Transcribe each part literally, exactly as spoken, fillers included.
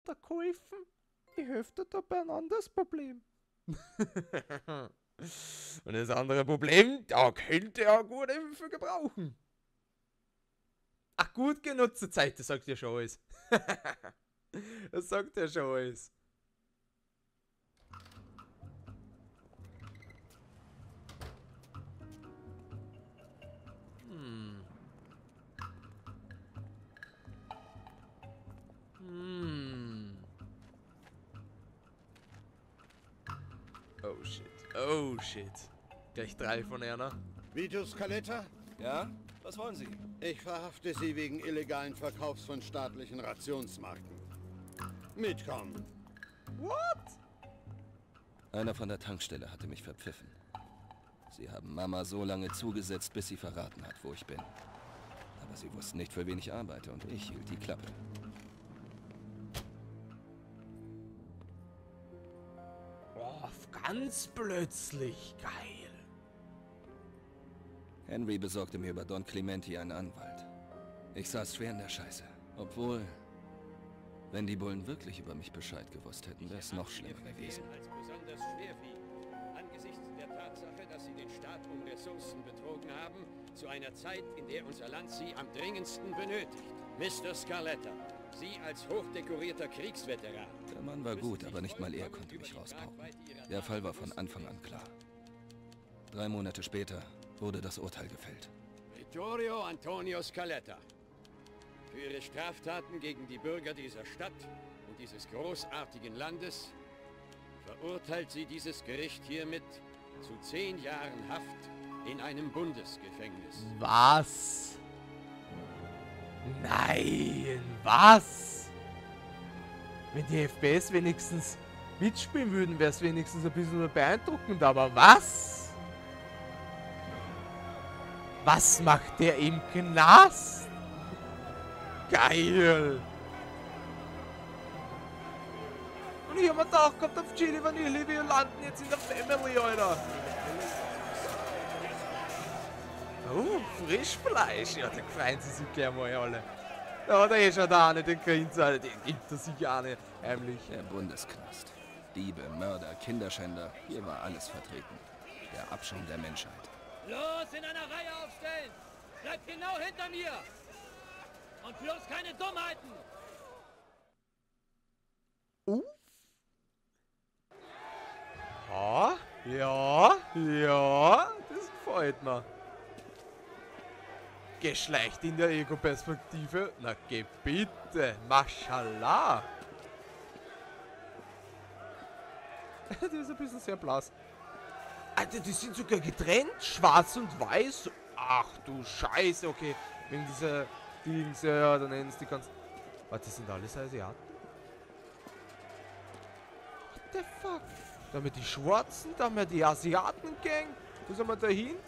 da geholfen? Ich helfe dir da bei ein anderes Problem. Und das andere Problem, da könnte er gute Hilfe gebrauchen. Ach, gut genutzte Zeit, das sagt ja schon alles. Das sagt ja schon alles. Hm. Hm. Oh shit. Oh shit. Gleich drei von einer. Vitus Scaletta? Ja? Was wollen Sie? Ich verhafte Sie wegen illegalen Verkaufs von staatlichen Rationsmarken. Mitkommen. What? Einer von der Tankstelle hatte mich verpfiffen. Sie haben Mama so lange zugesetzt, bis sie verraten hat, wo ich bin. Aber sie wussten nicht, für wen ich arbeite, und ich hielt die Klappe. Oh, ganz plötzlich. Geil. Henry besorgte mir über Don Clementi einen Anwalt. Ich saß schwer in der Scheiße. Obwohl, wenn die Bullen wirklich über mich Bescheid gewusst hätten, wäre es noch schlimmer gewesen. Als besonders schwerwiegend, angesichts der Tatsache, dass sie den Staat um Ressourcen betrogen haben, zu einer Zeit, in der unser Land sie am dringendsten benötigt. Mister Scaletta, Sie als hochdekorierter Kriegsveteran. Der Mann war gut, aber nicht mal er konnte mich rauspauken. Der Fall war von Anfang an klar. Drei Monate später wurde das Urteil gefällt. Vittorio Antonio Scaletta. Für Ihre Straftaten gegen die Bürger dieser Stadt und dieses großartigen Landes verurteilt Sie dieses Gericht hiermit zu zehn Jahren Haft in einem Bundesgefängnis. Was? Nein, was? Wenn die F P S wenigstens mitspielen würden, wäre es wenigstens ein bisschen beeindruckend, aber was? Was macht der im Knast? Geil! Und ich hab mir gedacht gehabt, auf Chili Vanille, wir landen jetzt in der Family, Alter. Oh, Frischfleisch. Ja, da freuen sie sich gleich mal alle. Da hat er eh schon da nicht den Grinz, Alter. Den gibt er sich auch nicht heimlich. Der Bundesknast. Diebe, Mörder, Kinderschänder. Hier war alles vertreten. Der Abschaum der Menschheit. Los, in einer Reihe aufstellen! Bleibt genau hinter mir! Und bloß keine Dummheiten! Uh. Ja, ja, ja, das gefällt mir. Geschlecht in der Ego-Perspektive? Na geh bitte, Mashallah. Das ist ein bisschen sehr blass. Alter, die sind sogar getrennt, schwarz und weiß. Ach du Scheiße, okay. Wegen dieser Dings, ja, dann nennen es die ganzen... Warte, das sind alles Asiaten? What the fuck? Da haben wir die Schwarzen, da haben wir die Asiaten-Gang. Wo sind wir dahin?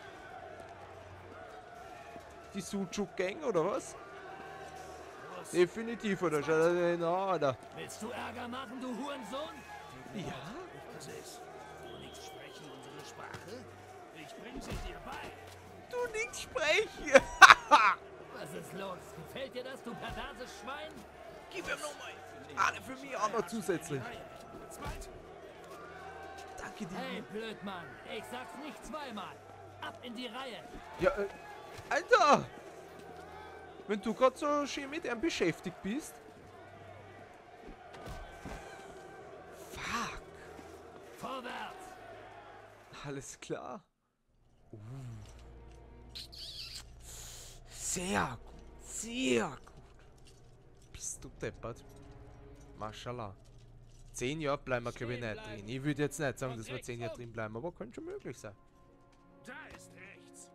Die Sujuk-Gang, oder was? was? Definitiv, oder? Schau dir den an, Alter. Willst du Ärger machen, du Hurensohn? Ja? Was ist? Du nicht sprechen unsere Sprache? Ich bring sie dir bei. Du nicht sprechen! Was ist los? Gefällt dir das, du perverses Schwein? Gib ihm nochmal! Alle für mich auch noch zusätzlich. Danke dir. Hey, Blödmann. Ich sag's nicht zweimal. Ab in die Reihe. Ja, äh, Alter! Wenn du gerade so schön mit ihm beschäftigt bist. Fuck! Vorwärts! Alles klar. Uh. Sehr gut, sehr gut. Bist du deppert? Mashallah. Zehn Jahre bleiben wir, glaube ich, nicht drin. Ich würde jetzt nicht sagen, dass wir zehn Jahre drin bleiben, aber könnte schon möglich sein. Da ist rechts.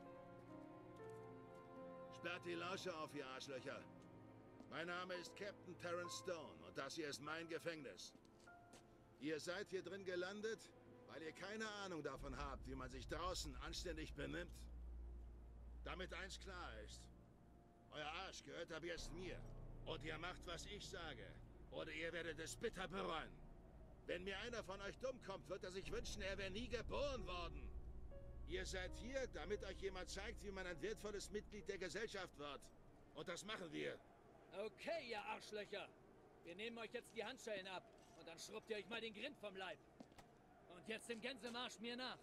Sperrt die Lausche auf, ihr Arschlöcher. Mein Name ist Captain Terrence Stone und das hier ist mein Gefängnis. Ihr seid hier drin gelandet, weil ihr keine Ahnung davon habt, wie man sich draußen anständig benimmt. Damit eins klar ist. Euer Arsch gehört ab jetzt mir. Und ihr macht, was ich sage. Oder ihr werdet es bitter bereuen. Wenn mir einer von euch dumm kommt, wird er sich wünschen, er wäre nie geboren worden. Ihr seid hier, damit euch jemand zeigt, wie man ein wertvolles Mitglied der Gesellschaft wird. Und das machen wir. Okay, ihr Arschlöcher. Wir nehmen euch jetzt die Handschellen ab und dann schrubbt ihr euch mal den Grind vom Leib. Und jetzt im Gänsemarsch mir nach.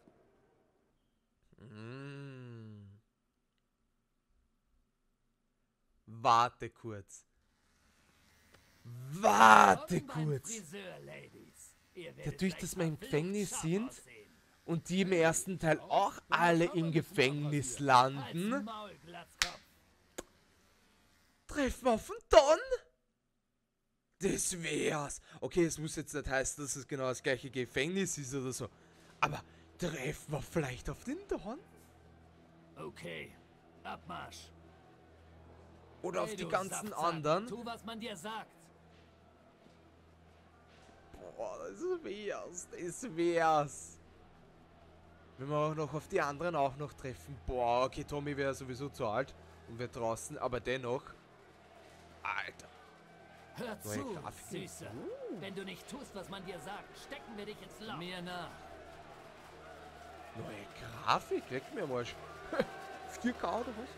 Mm. Warte kurz. Warte kurz. Dadurch, dass wir im Gefängnis sind und die im ersten Teil auch alle im Gefängnis landen, treffen wir auf den Don? Das wär's. Okay, es muss jetzt nicht heißen, dass es genau das gleiche Gefängnis ist oder so. Aber treffen wir vielleicht auf den Don? Okay, Abmarsch. Oder auf Hey, die du ganzen Saftsack, anderen? Tu, was man dir sagt. Boah, das wär's. Das wär's. Wenn wir auch noch auf die anderen auch noch treffen. Boah, okay, Tommy wäre sowieso zu alt und wäre draußen, aber dennoch. Alter. Hör Neue zu, Grafiken. Süße. Wenn du nicht tust, was man dir sagt, stecken wir dich ins Loch. Mir nach. Neue Grafik? Leck mir mal. vier K oder was?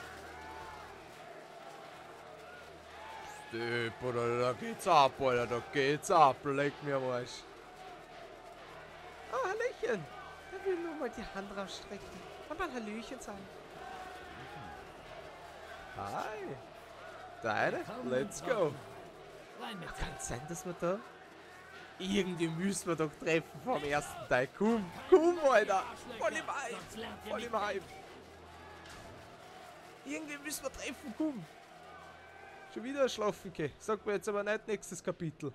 Step, oder da geht's ab, Alter, da geht's ab, leck mir mal. Oh, Hallöchen. Er will nur mal die Hand rausstrecken und mal Hallöchen sagen. Hi. Deine? Let's go. Rein mit Kann es sein, dass wir da... Irgendwie müssen wir doch treffen vom ersten Teil. Komm, komm, Alter. Voll im Hype. Voll im Hype. Irgendwie müssen wir treffen, komm. Schon wieder schlafen gehen. Sag mir jetzt aber nicht nächstes Kapitel.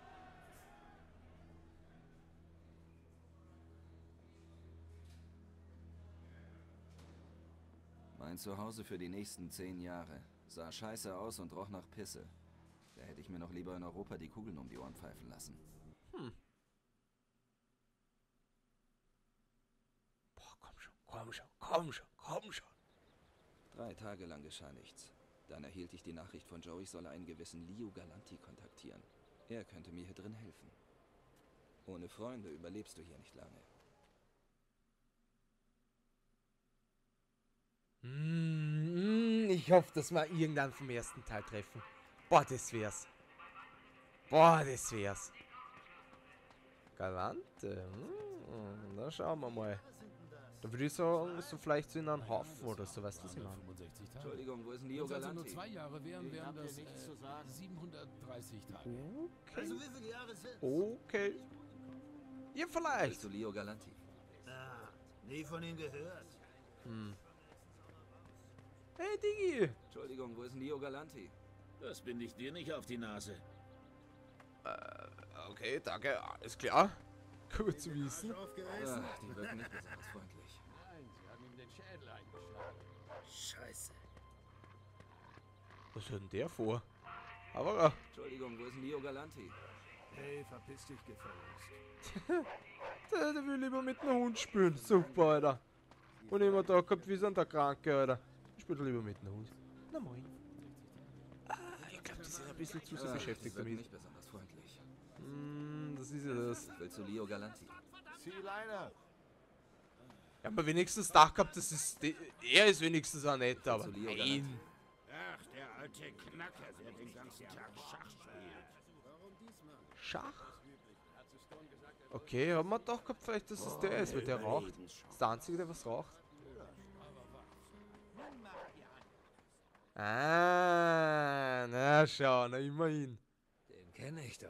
Mein Zuhause für die nächsten zehn Jahre. Sah scheiße aus und roch nach Pisse. Da hätte ich mir noch lieber in Europa die Kugeln um die Ohren pfeifen lassen. Hm. Boah, komm schon, komm schon, komm schon, komm schon. Drei Tage lang geschah nichts. Dann erhielt ich die Nachricht von Joe, ich solle einen gewissen Leo Galanti kontaktieren. Er könnte mir hier drin helfen. Ohne Freunde überlebst du hier nicht lange. Mm, ich hoffe, dass wir irgendwann vom ersten Teil treffen. Boah, das wär's. Boah, das wär's. Galante. Mm, da schauen wir mal. Da würde ich sagen, so vielleicht so in einen Haufen oder so, weißt du, was ich meine? Entschuldigung, wo ist denn Leo Wenn es also nur Galanti? zwei Jahre wären, wären das äh, siebenhundertdreißig Tage. Okay. Also wie viele Jahre sind? Okay. Ja, vielleicht. Bist du Leo Galanti? Ah, nie von ihm gehört. Hm. Hey, Digi. Entschuldigung, wo ist denn Leo Galanti? Das binde ich dir nicht auf die Nase. Äh, okay, danke. Alles klar. Gut zu wissen. Aufgerissen? Ah, die wirken nicht besonders freundlich. Nein, sie haben ihm den Schädel eingeschlagen. Scheiße. Was hat denn der vor? Aber, Entschuldigung, wo ist denn Leo Galanti? Hey, verpiss dich gefälligst. der, der will lieber mit einem Hund spielen. Super, Alter. Und immer da gehabt, wie sind der Kranke, Alter. Ich spiele lieber mit einem Hund. Na moin. Ah, ich glaube, die sind ein bisschen zu sehr Ah, beschäftigt die wirken damit. nicht besonders freundlich. Hm, das ist ja das. Willst du Leo Galanti? Zieh Leine. Ja, aber wenigstens Dach gehabt, das ist. de- Er ist wenigstens auch nett, aber. Zu Leo Nein. Galanti. Ach, der alte Knacker, der den ganzen Tag Schach spielt. Schach? Okay, haben wir doch gehabt, vielleicht, dass es der ist, weil der raucht. Das ist der Einzige, der was raucht. Ah, na schau, na immerhin. Den kenne ich doch.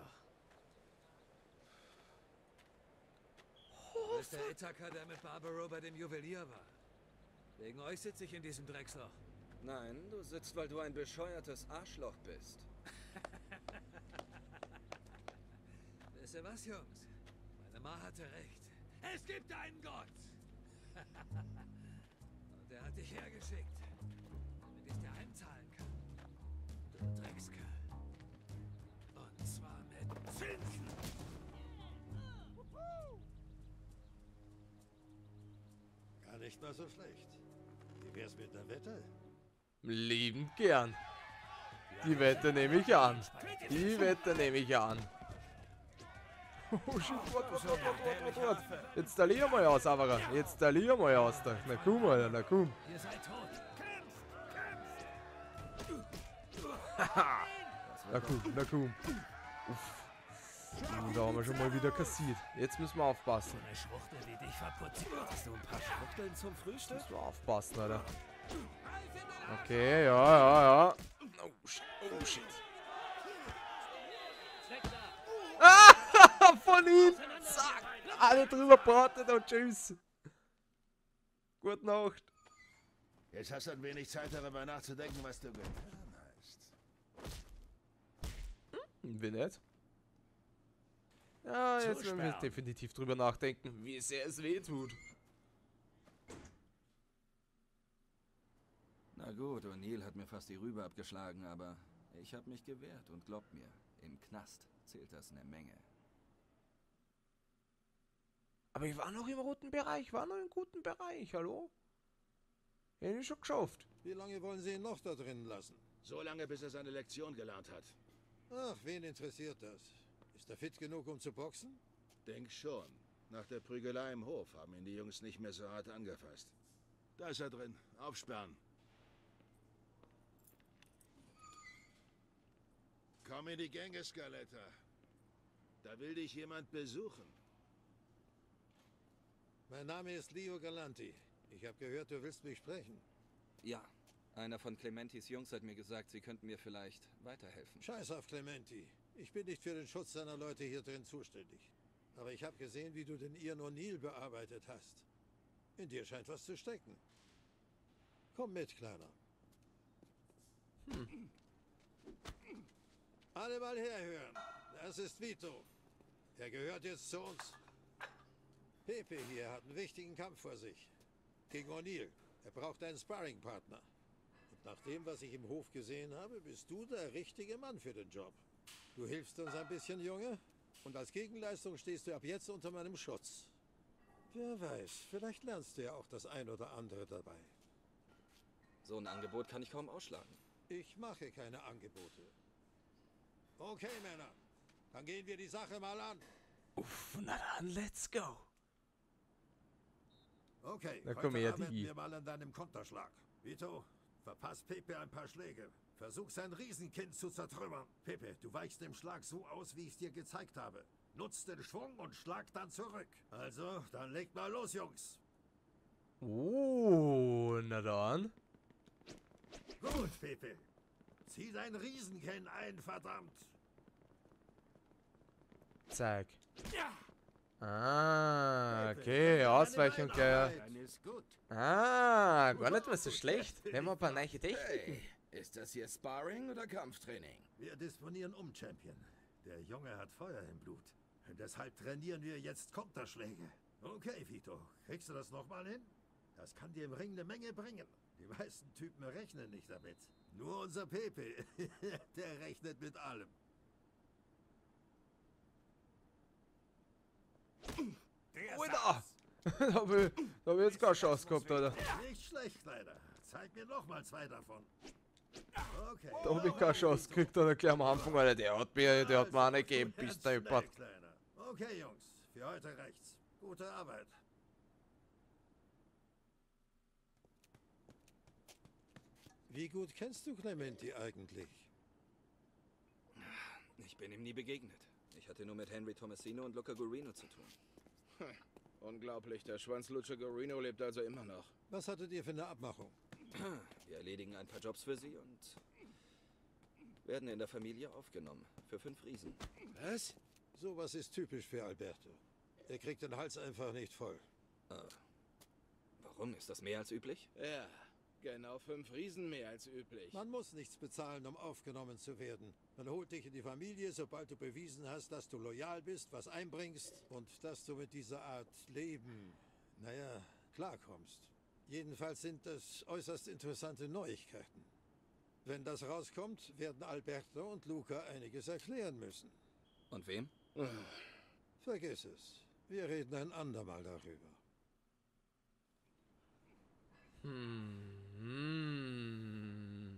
Oh, Du bist der Ithaka, der mit Barbaro bei dem Juwelier war. Wegen euch sitze ich in diesem Drecksloch. Nein, du sitzt, weil du ein bescheuertes Arschloch bist. Wisst ihr was, Jungs? Meine Ma hatte recht. Es gibt einen Gott! Und er hat dich hergeschickt, damit ich dir heimzahlen kann. Du Dreckskerl. Und zwar mit Zinsen! Gar nicht mal so schlecht. Wie wär's mit der Wette? Liebend gern. Die Wette nehme ich an. Die Wette nehme ich an. Oh shit, wart, wart, wart, wart, wart, wart. Jetzt talier mal aus, aber jetzt talier mal aus. Da. Na komm, Alter, na komm. Ihr seid tot! Na komm, na komm. Uff. Und da haben wir schon mal wieder kassiert. Jetzt müssen wir aufpassen. Eine Schwuchtel, die dich verputzt. Hast du ein paar Schwuchteln zum Frühstück? Müssen wir aufpassen, Alter. Okay, ja, ja, ja. Oh shit, oh shit. Ah, von ihm! Zack! Alle drüber braten und tschüss. Gute Nacht. Jetzt hast du ein wenig Zeit, darüber nachzudenken, was du getan hast. Hm, wie nicht? Ja, jetzt werden wir Zusperren. definitiv drüber nachdenken, wie sehr es weh tut. Na gut, O'Neill hat mir fast die Rübe abgeschlagen, aber ich habe mich gewehrt und glaubt mir, im Knast zählt das eine Menge. Aber ich war noch im roten Bereich, war noch im guten Bereich, hallo? Hätte ich schon geschafft. Wie lange wollen Sie ihn noch da drin lassen? So lange, bis er seine Lektion gelernt hat. Ach, wen interessiert das? Ist er fit genug, um zu boxen? Denk schon. Nach der Prügelei im Hof haben ihn die Jungs nicht mehr so hart angefasst. Da ist er drin. Aufsperren. Komm in die Gänge, Scaletta. Da will dich jemand besuchen. Mein Name ist Leo Galanti. Ich habe gehört, du willst mich sprechen. Ja, einer von Clementis Jungs hat mir gesagt, sie könnten mir vielleicht weiterhelfen. Scheiß auf Clementi. Ich bin nicht für den Schutz seiner Leute hier drin zuständig. Aber ich habe gesehen, wie du den Ian O'Neill bearbeitet hast. In dir scheint was zu stecken. Komm mit, Kleiner. Hm. Alle mal herhören. Das ist Vito. Er gehört jetzt zu uns. Pepe hier hat einen wichtigen Kampf vor sich. Gegen O'Neill. Er braucht einen Sparringpartner. Und nach dem, was ich im Hof gesehen habe, bist du der richtige Mann für den Job. Du hilfst uns ein bisschen, Junge. Und als Gegenleistung stehst du ab jetzt unter meinem Schutz. Wer weiß, vielleicht lernst du ja auch das ein oder andere dabei. So ein Angebot kann ich kaum ausschlagen. Ich mache keine Angebote. Okay, Männer. Dann gehen wir die Sache mal an. Uff, na dann, let's go. Okay, Da heute kommen ja arbeiten die. wir mal an deinem Konterschlag. Vito, verpass Pepe ein paar Schläge. Versuch sein Riesenkind zu zertrümmern. Pepe, du weichst dem Schlag so aus, wie ich es dir gezeigt habe. Nutz den Schwung und schlag dann zurück. Also, dann legt mal los, Jungs. Oh, na dann. Gut, Pepe. Zieh dein Riesenken ein, verdammt. Zack. Ah, okay, Ausweichung gleich. Dann ist gut. Ah, gar nicht mal so schlecht. Wir haben ein paar neue Techniken. Ist das hier Sparring oder Kampftraining? Wir disponieren um, Champion. Der Junge hat Feuer im Blut. Und deshalb trainieren wir jetzt Konterschläge. Okay, Vito, kriegst du das nochmal hin? Das kann dir im Ring eine Menge bringen. Die meisten Typen rechnen nicht damit. Nur unser Pepe, der rechnet mit allem. Der Alter! Da habe ich, da hab ich jetzt keine Chance gehabt, Alter. Nicht schlecht, leider. Zeig mir nochmal zwei davon. Okay. Da habe ich keine Chance gekriegt, Alter, gleich am Anfang, Alter. Der hat mir, der hat mir eine gegeben, bis der Hypert. Okay, Jungs. Für heute reicht's. Gute Arbeit. Wie gut kennst du Clementi eigentlich? Ich bin ihm nie begegnet. Ich hatte nur mit Henry Tomasino und Luca Gurino zu tun. Unglaublich, der Schwanzlutscher Gorino lebt also immer noch. Was hattet ihr für eine Abmachung? Wir erledigen ein paar Jobs für sie und werden in der Familie aufgenommen. Für fünf Riesen. Was? Sowas ist typisch für Alberto. Er kriegt den Hals einfach nicht voll. Äh, warum? Ist das mehr als üblich? Ja, genau fünf Riesen mehr als üblich. Man muss nichts bezahlen, um aufgenommen zu werden. Man holt dich in die Familie, sobald du bewiesen hast, dass du loyal bist, was einbringst und dass du mit dieser Art Leben, naja, klarkommst. Jedenfalls sind das äußerst interessante Neuigkeiten. Wenn das rauskommt, werden Alberto und Luca einiges erklären müssen. Und wem? Vergiss es. Wir reden ein andermal darüber. Hm.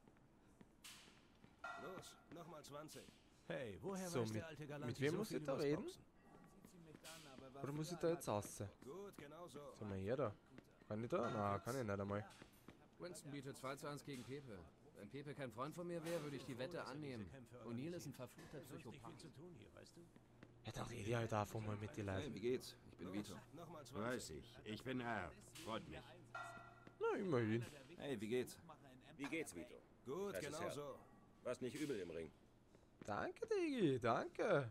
Los, nochmal zwanzig. Hey, woher So, weiß mit, der alte Galanti mit wem so muss viel ich da übers reden? Boxen? Oder muss ich da jetzt raus? Gut, genau so. Sind wir hier da? Kann ich da? Na, kann ich nicht einmal. Winston bietet zwei zu eins gegen Pepe. Wenn Pepe kein Freund von mir wäre, würde ich die Wette annehmen. O'Neill ist ein verfluchter Psychopath. Ja, dann rede ich halt einfach mal mit den Leuten. Hey, wie geht's? Ich bin Vito. Weiß ich. Ich bin R. Freut mich. Na, immerhin. Hey, wie geht's? Wie geht's, Vito? Gut, Das ist genau Herr. so. Warst nicht übel im Ring. Danke, Digi, danke.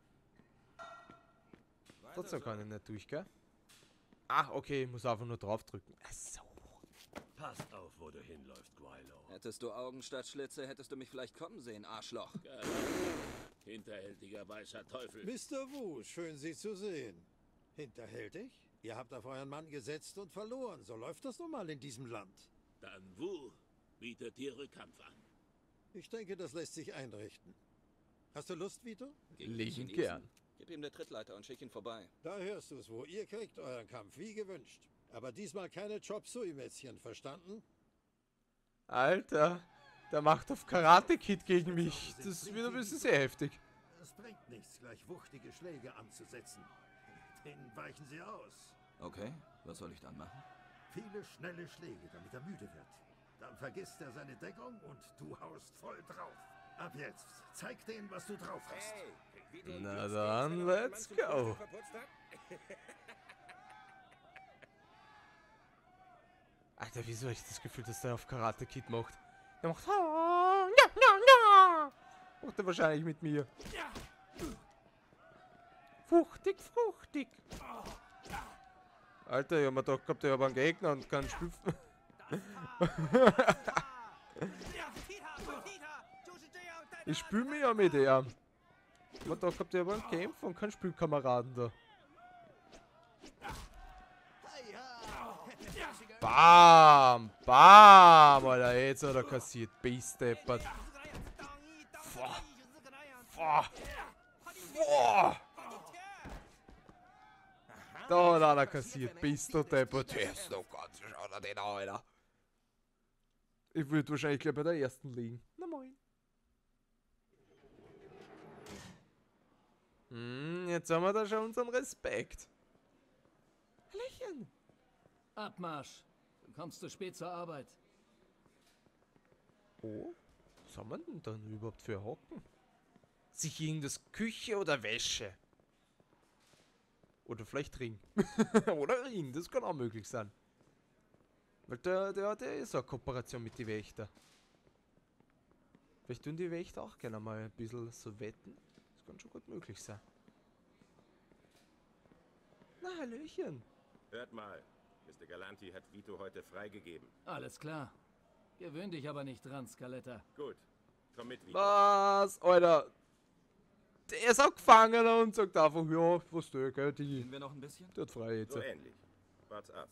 Trotzdem kann ich nicht durch, gell? Ah, okay, ich muss einfach nur draufdrücken. Ach so. Passt auf, wo du hinläufst, Guaylo. Hättest du Augen statt Schlitze, hättest du mich vielleicht kommen sehen, Arschloch. Hinterhältiger weißer Teufel. Mister Wu, schön Sie zu sehen. Hinterhältig? Ihr habt auf euren Mann gesetzt und verloren. So läuft das nun mal in diesem Land. Dann Wu bietet dir Rückkampf an. Ich denke, das lässt sich einrichten. Hast du Lust, Vito? Liebend gern. Gib ihm der Trittleiter und schick ihn vorbei. Da hörst du es, wo ihr kriegt euren Kampf, wie gewünscht. Aber diesmal keine Chop-Sui-Mätzchen, verstanden? Alter, der macht auf Karate Kid gegen mich. Das ist wieder ein bisschen sehr heftig. Es bringt nichts, gleich wuchtige Schläge anzusetzen. Den weichen sie aus. Okay, was soll ich dann machen? Viele schnelle Schläge, damit er müde wird. Dann vergisst er seine Deckung und du haust voll drauf. Ab jetzt, zeig denen, was du drauf hast. Hey, Na dann, let's go. Alter, wieso habe ich das Gefühl, dass der auf Karate Kid macht? Der macht... Ja, ja, ja. Macht er wahrscheinlich mit mir. Fruchtig, fruchtig. Alter, ich hab mir doch gehabt, ich habe einen Gegner und kann schlüpfen. Ich spüle mich ja mit ihm. Ich hab mir doch gehabt, ich habe einen Kämpfer und keinen Spielkameraden da. Bam! Bam! Alter, jetzt hat er kassiert. Beisteppert. Boah. Boah. Boah. Da hat einer kassiert. Beisteppert. Der ist noch ganz schau dir den an, Alter. Ich würde wahrscheinlich gleich bei der ersten liegen. Na moin. Hm, jetzt haben wir da schon unseren Respekt. Lächeln. Abmarsch. Du kommst zu spät zur Arbeit. Oh, was haben wir denn dann überhaupt für Hocken? Sich irgendwas Küche oder Wäsche? Oder vielleicht Ring. Oder Ring, das kann auch möglich sein. Weil der, der, der ist eine Kooperation mit den Wächter. Vielleicht tun die Wächter auch gerne mal ein bisschen so wetten. Das kann schon gut möglich sein. Na, Hallöchen. Hört mal, Mister Galanti hat Vito heute freigegeben. Alles klar. Gewöhn dich aber nicht dran, Scaletta. Gut, komm mit, Vito. Was, Alter? Der ist auch Gefangener und sagt einfach, ja, was du, gell, die... Gehen wir noch ein bisschen? Der hat frei jetzt. So ähnlich. Wart's ab.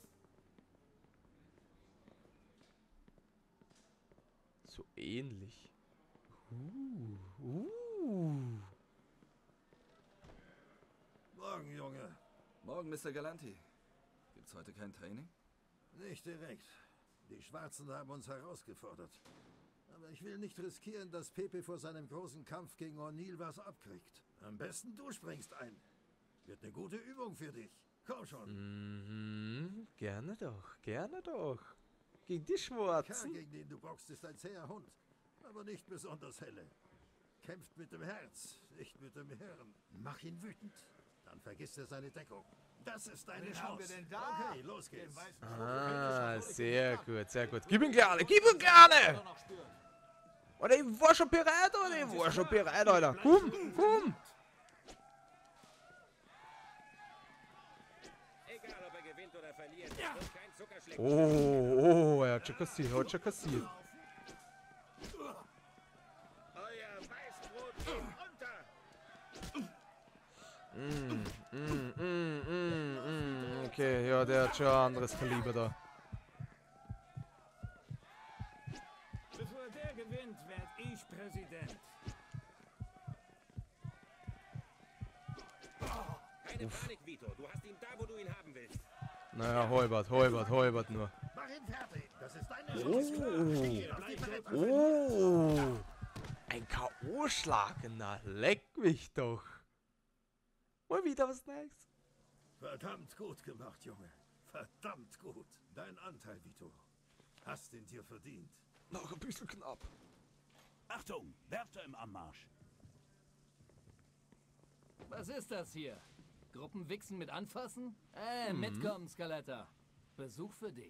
So ähnlich. Uh, uh. Morgen, Junge. Morgen, Mister Galanti. Gibt's heute kein Training? Nicht direkt. Die Schwarzen haben uns herausgefordert. Aber ich will nicht riskieren, dass Pepe vor seinem großen Kampf gegen O'Neill was abkriegt. Am besten du springst ein. Wird eine gute Übung für dich. Komm schon. Mhm, gerne doch, gerne doch. Gegen die Der Schwarzen. Kerl, gegen den du boxst, ist ein zäher Hund. Aber nicht besonders helle. Kämpft mit dem Herz, nicht mit dem Hirn. Mach ihn wütend. Dann vergisst er seine Deckung. Das ist deine Chance. Okay, los geht's. Ah, sehr gut, sehr gut. Gib ihn gerne, gib ihn gerne! Oder ich war schon bereit, oder ich war schon bereit, Alter. Komm, komm! Egal, ob er gewinnt oder verliert, es wird kein Zuckerschlecken. Oh, oh, er hat schon kassiert, er hat schon kassiert. Euer Weißbrot geht unter. Mm, mm, mm, mm, mm. Okay, ja, der hat schon ein anderes Kaliber da. Bevor der gewinnt, werd ich Präsident. Keine Panik, Vito. Du hast ihn da, wo du ihn haben willst. Naja, Heubert, Heubert, Heubert nur. Mach ihn fertig. Das ist deine Chance. Oh, oh, ein K O-Schlag, na, leck mich doch. Mal wieder was Neues. Verdammt gut gemacht, Junge. Verdammt gut. Dein Anteil, Vito. Hast ihn dir verdient. Noch ein bisschen knapp. Achtung, Wärter im Anmarsch. Was ist das hier? Gruppenwichsen mit anfassen? Äh, Mhm. mitkommen, Scaletta. Besuch für dich.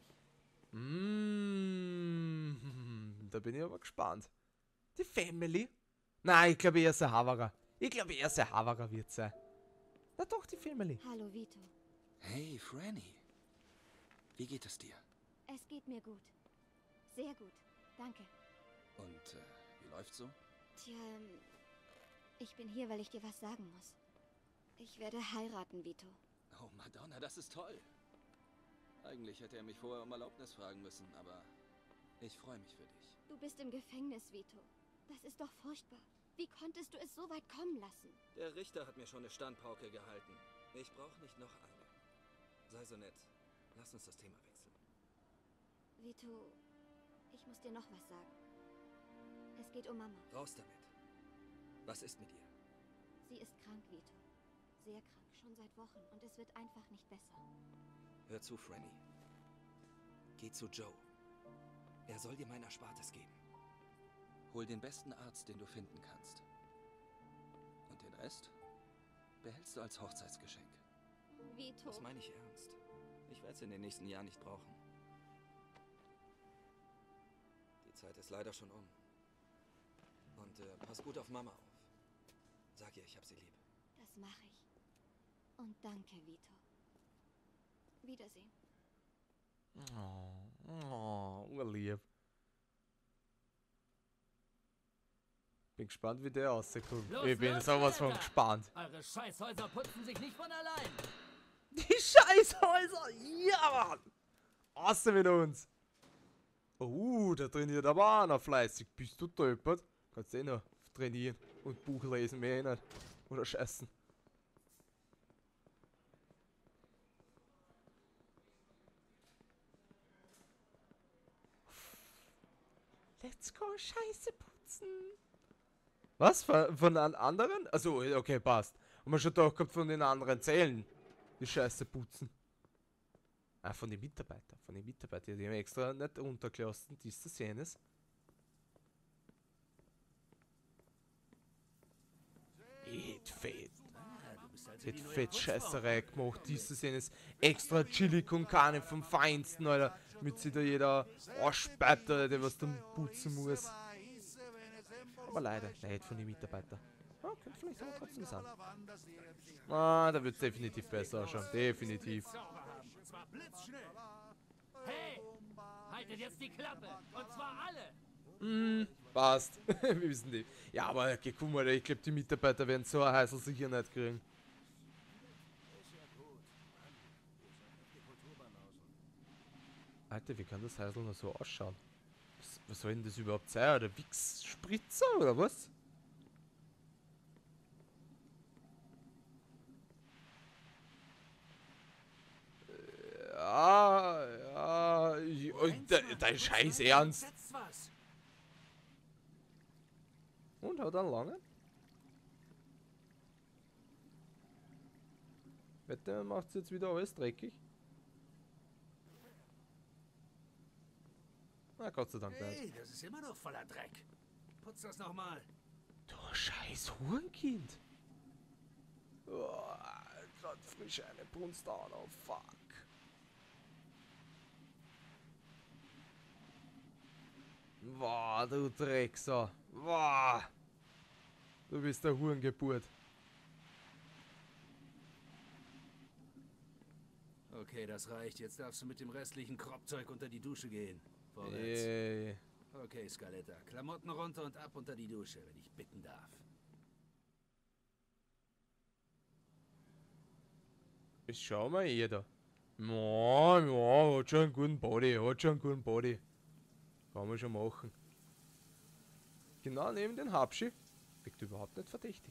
Mm, da bin ich aber gespannt. Die Family? Nein, ich glaube eher der Haverer. Ich glaube eher der Haverer wird sein. Na doch, die Family. Hallo, Vito. Hey, Franny. Wie geht es dir? Es geht mir gut. Sehr gut. Danke. Und äh, wie läuft's so? Tja, ähm, ich bin hier, weil ich dir was sagen muss. Ich werde heiraten, Vito. Oh, Madonna, das ist toll. Eigentlich hätte er mich vorher um Erlaubnis fragen müssen, aber ich freue mich für dich. Du bist im Gefängnis, Vito. Das ist doch furchtbar. Wie konntest du es so weit kommen lassen? Der Richter hat mir schon eine Standpauke gehalten. Ich brauche nicht noch eine. Sei so nett. Lass uns das Thema wechseln. Vito, ich muss dir noch was sagen. Es geht um Mama. Raus damit. Was ist mit ihr? Sie ist krank, Vito. Sehr krank, schon seit Wochen. Und es wird einfach nicht besser. Hör zu, Franny. Geh zu Joe. Er soll dir mein Erspartes geben. Hol den besten Arzt, den du finden kannst. Und den Rest behältst du als Hochzeitsgeschenk. Vito. Das meine ich ernst. Ich werde es in den nächsten Jahren nicht brauchen. Die Zeit ist leider schon um. Und äh, pass gut auf Mama auf. Sag ihr, ich hab sie lieb. Das mache ich. Und danke, Vito. Wiedersehen. Oh, oh, urlieb. Bin gespannt, wie der rauskommt. Los, Ich bin los, sowas von Alter! gespannt. Eure Scheißhäuser putzen sich nicht von allein. Die Scheißhäuser! Ja, Mann! Außer mit uns! Oh, der trainiert aber auch noch fleißig. Bist du deppert? Kannst du eh noch trainieren und Buch lesen, mehr nicht. Oder scheißen. Let's go, Scheiße putzen. Was? Von, von den anderen? Also, okay, passt. Und man schon doch kommt von den anderen Zellen. Die Scheiße putzen. Ah, von den Mitarbeitern. Von den Mitarbeitern. Die haben extra nicht runtergelassen. Dies zu sehen ist. Fett, fett. Fett, fett Scheißerei gemacht. Dies zu sehen ist. Extra Chili con Carne vom Feinsten, Alter. Mit sich da jeder Arschbeiter, der was dann putzen muss. Aber leider nicht von den Mitarbeitern. Ah, könnte vielleicht aber trotzdem sein. Ah, da wird es definitiv besser ausschauen. Definitiv. Hey! Haltet jetzt die Klappe! Und zwar alle! Hm, passt. Wir wissen die. Ja, aber okay, guck mal, ich glaube, die Mitarbeiter werden so ein Heißel sicher nicht kriegen. Alter, wie kann das Heißel noch so ausschauen? Was, was soll denn das überhaupt sein? Der Wix-Spritzer oder was? Ja, ja, ich, und da, dein Scheiß Ernst. Und hat er einen langen? Wette, macht jetzt wieder alles dreckig. Na, Gott sei Dank Hey, nicht. das ist immer noch voller Dreck. Putz das nochmal. Du scheiß Hurenkind. Oh, grad frisch eine Brunst an, oh fuck. Boah, du Drecksau. Boah. Du bist der Hurengeburt. Okay, das reicht. Jetzt darfst du mit dem restlichen Kropfzeug unter die Dusche gehen. Vorwärts. Ey. Okay, Scaletta. Klamotten runter und ab unter die Dusche, wenn ich bitten darf. Ich schau mal jeder. Ja, ja, hat schon einen guten Body, hat schon einen guten Body. Kann man schon machen. Genau neben den Habschi. Wirkt überhaupt nicht verdächtig.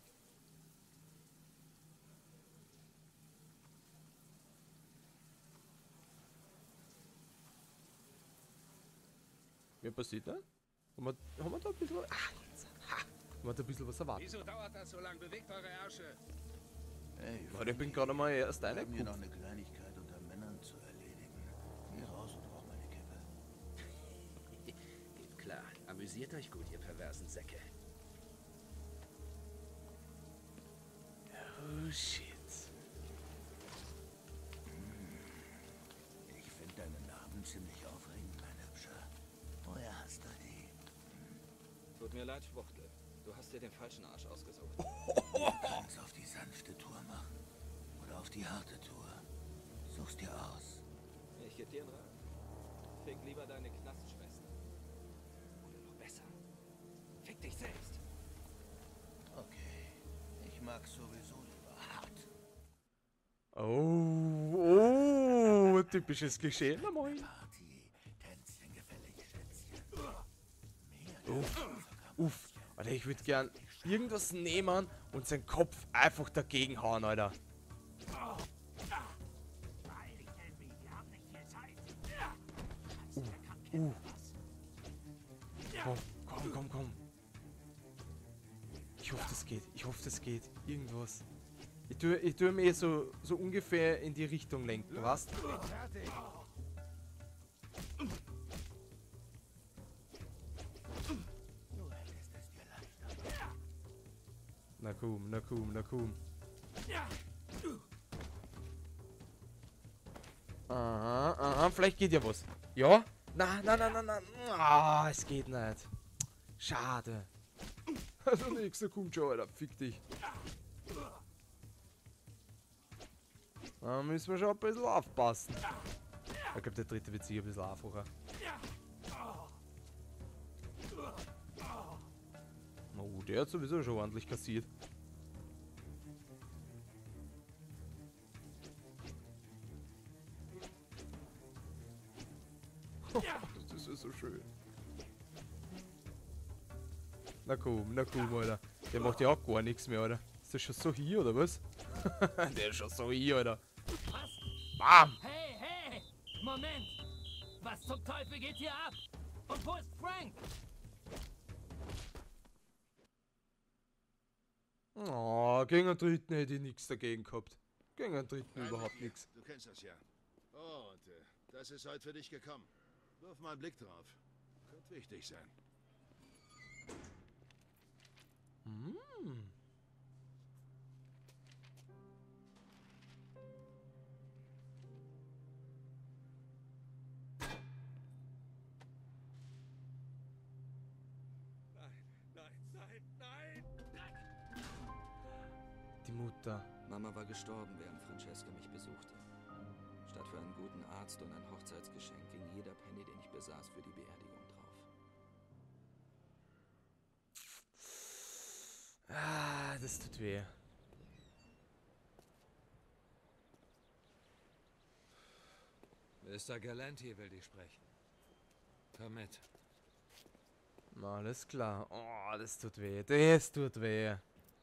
Mir passiert, ne? Haben wir, haben wir da ein bisschen... Ah, jetzt. Ha! Haben wir da ein bisschen was erwartet. Wieso dauert das so lang? Bewegt eure Ärsche. Hey, Leute, ich bin gerade mal erst wir haben hier noch reingekommen. eine Kleinigkeit unter Männern zu erledigen. Geh raus und rauch meine Kippe. Geht klar. Amüsiert euch gut, ihr perversen Säcke. Oh shit. Ich finde deinen Namen ziemlich aufregend, mein Hübscher. Woher hast du die? Tut mir leid, Schwuchtel. Du hast dir den falschen Arsch ausgesucht. Du kannst auf die sanfte Tour machen. Oder auf die harte Tour. Such's dir aus. Ich geb dir einen Rat. Fick lieber deine Knastschwester. Oder noch besser. Fick dich selbst. Okay. Ich mag sowieso lieber hart. Oh, oh, typisches Klischee. Na moin. Tänzchen gefällig, Schätzchen. Uff, uff. Alter, ich würde gern irgendwas nehmen und seinen Kopf einfach dagegen hauen, Alter. Uh, uh. Komm, komm, komm, komm. Ich hoffe, das geht. Ich hoffe, das geht. Irgendwas. Ich tue, ich tue mir so, so ungefähr in die Richtung lenken, was? Na komm, na komm, na komm. Aha, aha, vielleicht geht ja was. Ja? Na, na, na, na, na. Ah, es geht nicht. Schade. Also nächster kommt schon, Alter. Fick dich. Da müssen wir schon ein bisschen aufpassen. Ich glaube, der dritte wird sicher ein bisschen einfacher. Oh, der hat sowieso schon ordentlich kassiert. Das ist so schön. Na komm, na komm, Alter. Der macht ja auch gar nichts mehr, Alter. Ist der schon so hier, oder was? Der ist schon so hier, Alter. Bam! Hey, hey! Moment! Was zum Teufel geht hier ab? Und wo ist Frank? Oh, gegen einen Dritten hätte ich nichts dagegen gehabt. Gegen einen Dritten Nein, überhaupt Mickey, nichts. Du kennst das ja. Oh, und äh, das ist heute für dich gekommen. Wirf mal einen Blick drauf. Könnte wichtig sein. Hm. Die Mutter. Mama war gestorben, während Francesca mich besuchte. Statt für einen guten Arzt und ein Hochzeitsgeschenk ging jeder Penny, den ich besaß, für die Beerdigung drauf. Ah, das tut weh. Mister Galanti will dich sprechen. Komm mit. Alles klar. Oh, das tut weh. Das tut weh.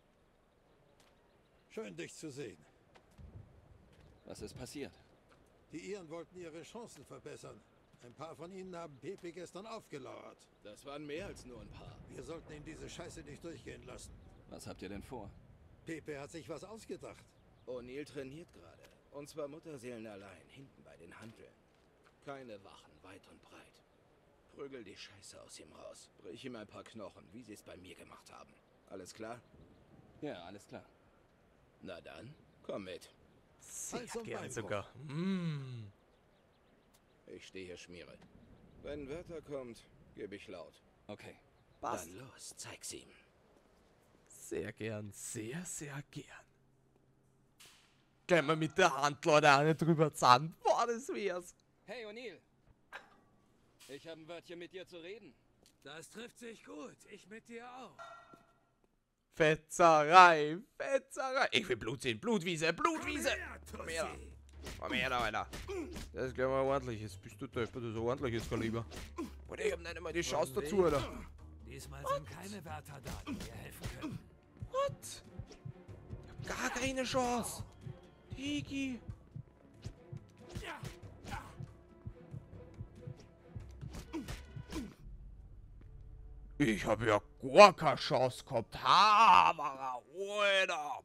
Schön, dich zu sehen. Was ist passiert? Die Iren wollten ihre Chancen verbessern. Ein paar von ihnen haben Pepe gestern aufgelauert. Das waren mehr als nur ein paar. Wir sollten ihm diese Scheiße nicht durchgehen lassen. Was habt ihr denn vor? Pepe hat sich was ausgedacht. O'Neill trainiert gerade. Und zwar Mutterseelen allein, hinten bei den Handeln. Keine Wachen, weit und breit. Prügel die Scheiße aus ihm raus. Brich ihm ein paar Knochen, wie sie es bei mir gemacht haben. Alles klar? Ja, alles klar. Na dann, komm mit. Sehr gerne sogar. Mm. Ich stehe hier Schmiere. Wenn Wörter kommt, gebe ich laut. Okay. Passt. Dann los, zeig's ihm. Sehr gern, sehr, sehr gern. Gleich mal mit der Hand, Leute, auch nicht drüber zahlen. Boah, das wär's. Hey, O'Neill. Ich habe ein Wörtchen mit dir zu reden. Das trifft sich gut. Ich mit dir auch. Fetzerei, Fetzerei. Ich will Blut sehen. Blutwiese, Blutwiese. Komm her. Komm her, Alter. Das ist gleich mal ordentliches. Bist du deppert, das ist ein ordentliches Kaliber. Und ich hab nicht einmal die Chance dazu, Alter. Diesmal sind keine Wärter da, die mir helfen können. What? Ich hab gar keine Chance. Digi. Ich habe ja gar keine Chance gehabt. Hammer, Alter.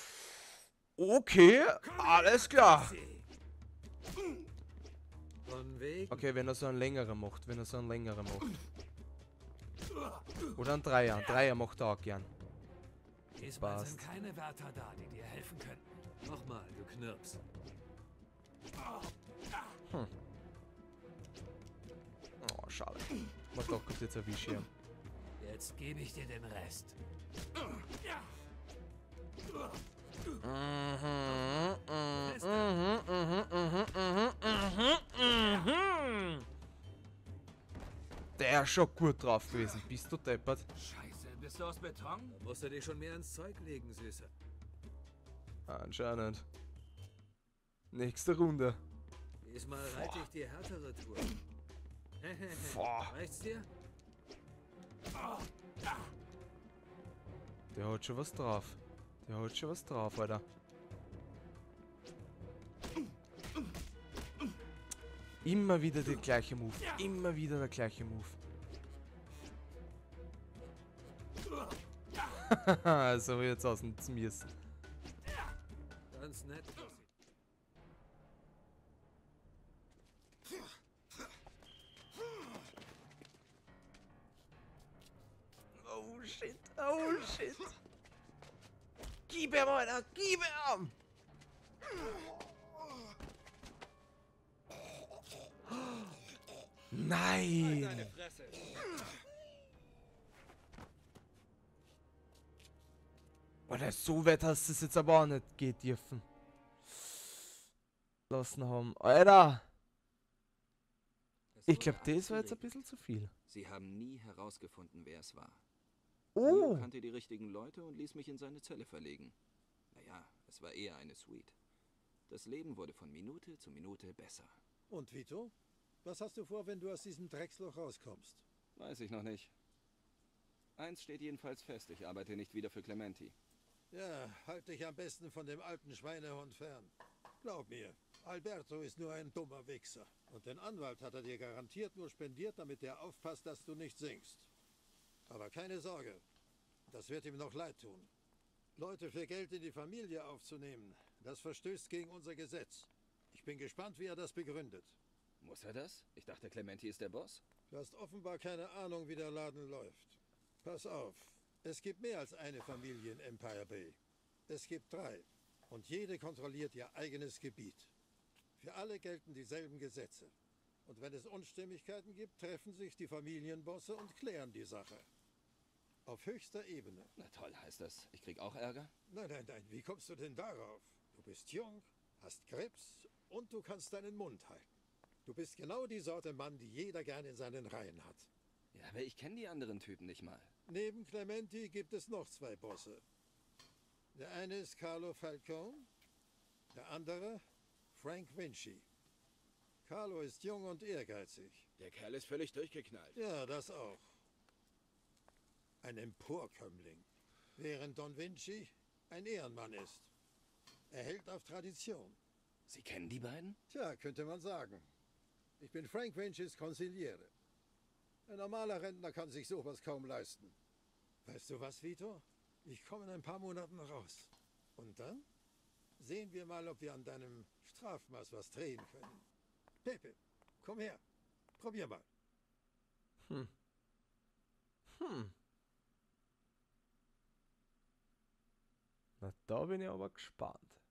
Okay, alles klar. Und von wegen. Okay, wenn er so einen längeren macht, wenn er so einen längeren macht. Oder einen Dreier. Ein Dreier macht er auch gern. Diesmal Passt. sind keine Wärter da, die dir helfen könnten. Nochmal, du Knirps. Hm. Oh, schade. Man doch kurz jetzt erwischt hier. Jetzt gebe ich dir den Rest. Der ist schon gut drauf gewesen. Bist du deppert? Scheiße, bist du aus Beton? Da musst du dich schon mehr ins Zeug legen, Süße. Anscheinend. Nächste Runde. Diesmal reite ich die härtere Tour. Boah. Reicht's dir? Der hat schon was drauf. Der hat schon was drauf, Alter. Immer wieder der gleiche Move. Immer wieder der gleiche Move. So jetzt aus dem Zmies. Ganz nett. Oh shit, oh shit. Gib ihm, Alter, gib ihm! Nein! Oder so weit hast du es jetzt aber auch nicht gehen dürfen. Lassen haben. Alter! Ich glaube, das war jetzt ein bisschen zu viel. Sie haben nie herausgefunden, wer es war. Oh! Neo kannte die richtigen Leute und ließ mich in seine Zelle verlegen. Naja, es war eher eine Suite. Das Leben wurde von Minute zu Minute besser. Und Vito? Was hast du vor, wenn du aus diesem Drecksloch rauskommst? Weiß ich noch nicht. Eins steht jedenfalls fest, ich arbeite nicht wieder für Clementi. Ja, halt dich am besten von dem alten Schweinehund fern. Glaub mir, Alberto ist nur ein dummer Wichser. Und den Anwalt hat er dir garantiert nur spendiert, damit er aufpasst, dass du nicht singst. Aber keine Sorge, das wird ihm noch leid tun. Leute für Geld in die Familie aufzunehmen, das verstößt gegen unser Gesetz. Ich bin gespannt, wie er das begründet. Muss er das? Ich dachte, Clementi ist der Boss. Du hast offenbar keine Ahnung, wie der Laden läuft. Pass auf, es gibt mehr als eine Familie in Empire Bay. Es gibt drei. Und jede kontrolliert ihr eigenes Gebiet. Für alle gelten dieselben Gesetze. Und wenn es Unstimmigkeiten gibt, treffen sich die Familienbosse und klären die Sache. Auf höchster Ebene. Na toll, heißt das, ich krieg auch Ärger? Nein, nein, nein, wie kommst du denn darauf? Du bist jung, hast Krebs und du kannst deinen Mund halten. Du bist genau die Sorte Mann, die jeder gern in seinen Reihen hat. Ja, aber ich kenne die anderen Typen nicht mal. Neben Clementi gibt es noch zwei Bosse. Der eine ist Carlo Falcone, der andere Frank Vinci. Carlo ist jung und ehrgeizig. Der Kerl ist völlig durchgeknallt. Ja, das auch. Ein Emporkömmling. Während Don Vinci ein Ehrenmann ist. Er hält auf Tradition. Sie kennen die beiden? Tja, könnte man sagen. Ich bin Frank Vincis Consigliere. Ein normaler Rentner kann sich sowas kaum leisten. Weißt du was, Vito? Ich komme in ein paar Monaten raus. Und dann sehen wir mal, ob wir an deinem Strafmaß was drehen können. Pepe, komm her. Probier mal. Hm. Hm. Na, da bin ich aber gespannt.